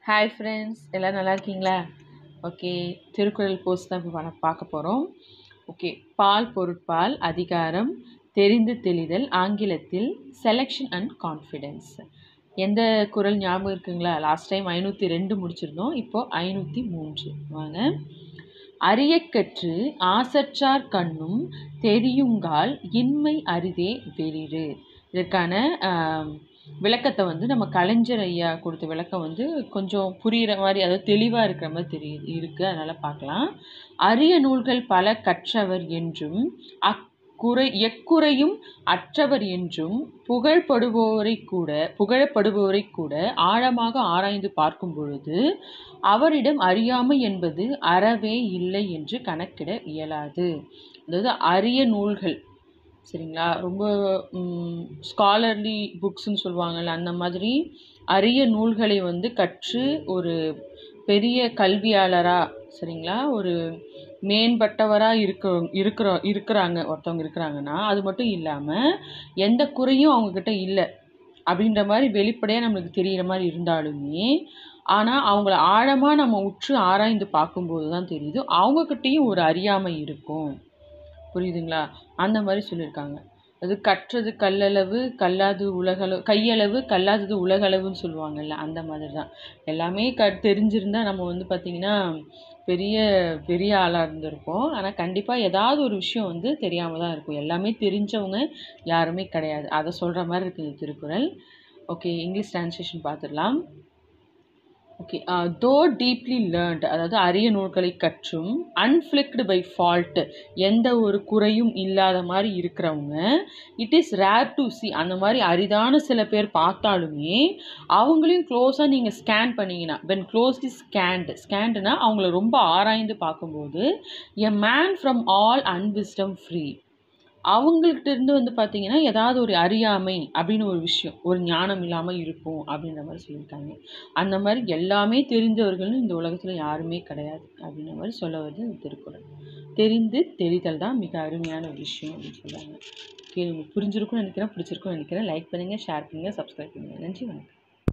Hi friends, எல்லோரும் நல்லா இருக்கீங்களா? ஓகே, திருக்குறள் போஸ்ட் தான் இப்போ பார்க்க போகிறோம். ஓகே, பால் பொருட்பால் அதிகாரம் தெரிந்து தெளிதல், ஆங்கிலத்தில் செலெக்ஷன் அண்ட் கான்ஃபிடென்ஸ். எந்த குறள் ஞாபகம் இருக்குங்களா? லாஸ்ட் டைம் 502 முடிச்சிருந்தோம், இப்போது 503. வாங்க. அரியக்கற்று ஆசற்றார் கண்ணும் தெரியுங்கால் இன்மை அரிதே வெளிறு. இதற்கான விளக்கத்தை வந்து நம்ம கலைஞர் ஐயா கொடுத்த விளக்கம் வந்து கொஞ்சம் புரிகிற மாதிரி, அதாவது தெளிவாக இருக்கிற மாதிரி இருக்குது. அதனால் பார்க்கலாம். அரிய நூல்கள் பல கற்றவர் என்றும் எக்குறையும் அற்றவர் என்றும் புகழப்படுபவரை கூட ஆழமாக ஆராய்ந்து பார்க்கும் பொழுது அவரிடம் அறியாமை என்பது அறவே இல்லை என்று கணக்கிட இயலாது. அதாவது அரிய நூல்கள், சரிங்களா, ரொம்ப ஸ்காலர்லி புக்ஸ்ன்னு சொல்லுவாங்கள்ல, அந்த மாதிரி அரிய நூல்களை வந்து கற்று ஒரு பெரிய கல்வியாளராக, சரிங்களா, ஒரு மேம்பட்டவராக இருக்கிறாங்க ஒருத்தவங்க இருக்கிறாங்கன்னா, அது மட்டும் இல்லாமல் எந்த குறையும் அவங்கக்கிட்ட இல்லை அப்படின்ற மாதிரி வெளிப்படையாக நம்மளுக்கு தெரிகிற மாதிரி இருந்தாலுமே, ஆனால் அவங்கள ஆழமாக நம்ம உற்று ஆராய்ந்து பார்க்கும்போது தான் தெரியுது அவங்கக்கிட்டேயும் ஒரு அறியாமை இருக்கும். புரியுதுங்களா? அந்த மாதிரி சொல்லியிருக்காங்க. அது கற்றது கல்லளவு கல்லாது உலகளவு, கையளவு கல்லாதது உலகளவுன்னு சொல்லுவாங்கல்ல, அந்த மாதிரி தான். எல்லாமே தெரிஞ்சிருந்தால் நம்ம வந்து பார்த்திங்கன்னா பெரிய பெரிய ஆளாக இருந்திருப்போம். ஆனால் கண்டிப்பாக ஏதாவது ஒரு விஷயம் வந்து தெரியாமல் தான் இருக்கும். எல்லாமே தெரிஞ்சவங்க யாருமே கிடையாது. அதை சொல்கிற மாதிரி இருக்குது இந்த திருக்குறள். ஓகே, இங்கிலீஷ் ட்ரான்ஸ்லேஷன் பார்த்துடலாம். ஓகே, தோ டீப்லி லேர்ன்ட், அதாவது அரிய நூல்களை கற்றும், அன்ஃப்ளிக்டு பை ஃபால்ட், எந்த ஒரு குறையும் இல்லாத மாதிரி இருக்கிறவங்க, it is rare to see, அந்த மாதிரி அரிதான சில பேர் பார்த்தாலுமே அவங்களையும் க்ளோஸாக நீங்கள் ஸ்கேன் பண்ணிங்கன்னா, வென் க்ளோஸ்லி ஸ்கேண்டுனா அவங்கள ரொம்ப ஆராய்ந்து பார்க்கும்போது, a man from all unwisdom free, அவங்கள்ட்ட இருந்து வந்து பார்த்தீங்கன்னா ஏதாவது ஒரு அறியாமை அப்படின்னு ஒரு விஷயம், ஒரு ஞானம் இல்லாமல் இருக்கும் அப்படின்ற மாதிரி சொல்லியிருக்காங்க. அந்த மாதிரி எல்லாமே தெரிந்தவர்கள்னு இந்த உலகத்தில் யாருமே கிடையாது அப்படின்ற மாதிரி சொல்ல வருது இந்த திருக்குறள். தெரிந்து தெரிதல் தான் மிக அருமையான ஒரு விஷயம் அப்படின்னு சொல்கிறாங்க. ஓகே, உங்களுக்கு புரிஞ்சிருக்கும்னு நினைக்கிறேன், பிடிச்சிருக்கும்னு நினைக்கிறேன். லைக் பண்ணுங்கள், ஷேர் பண்ணுங்கள், சப்ஸ்கிரைப் பண்ணுங்கள். நன்றி, வணக்கம்.